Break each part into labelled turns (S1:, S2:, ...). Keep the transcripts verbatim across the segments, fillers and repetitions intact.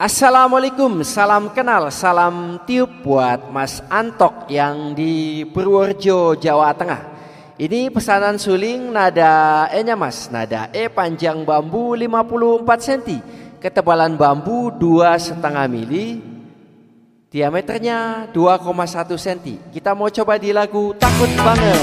S1: Assalamualaikum, salam kenal, salam tiup buat Mas Antok yang di Purworejo, Jawa Tengah. Ini pesanan suling nada E-nya Mas, nada E panjang bambu lima puluh empat sentimeter, ketebalan bambu dua koma lima mili, diameternya dua koma satu sentimeter. Kita mau coba di lagu Takut Banget.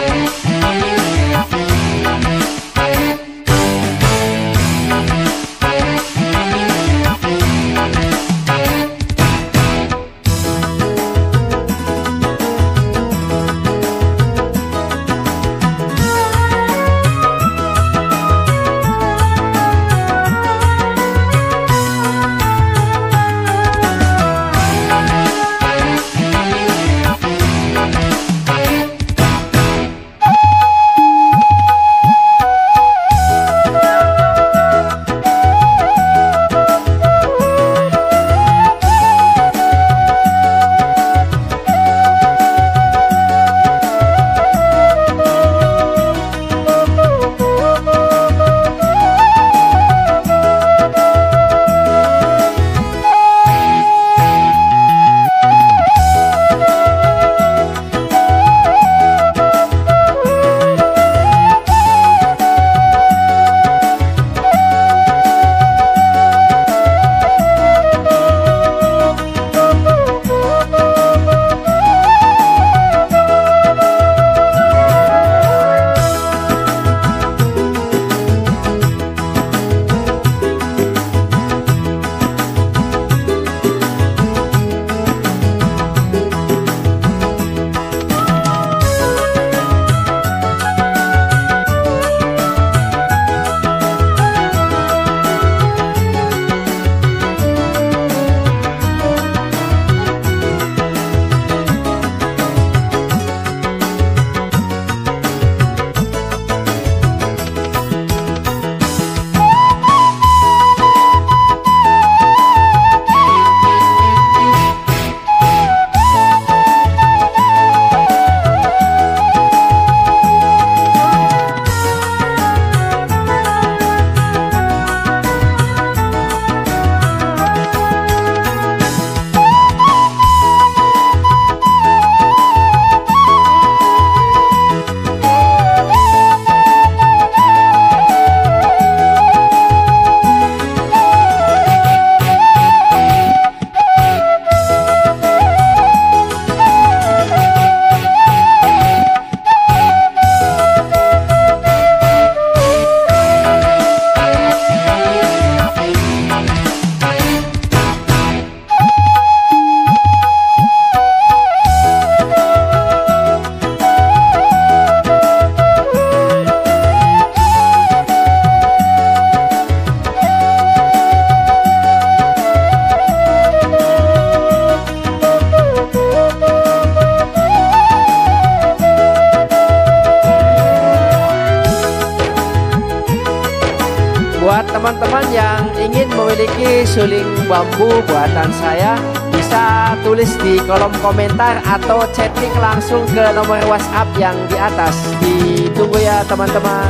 S1: Buat teman-teman yang ingin memiliki suling bambu buatan saya, bisa tulis di kolom komentar atau chatting langsung ke nomor WhatsApp yang di atas. Ditunggu ya teman-teman.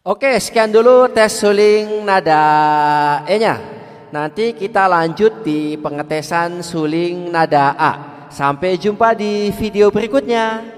S1: Oke, sekian dulu tes suling nada E-nya. Nanti kita lanjut di pengetesan suling nada A. Sampai jumpa di video berikutnya.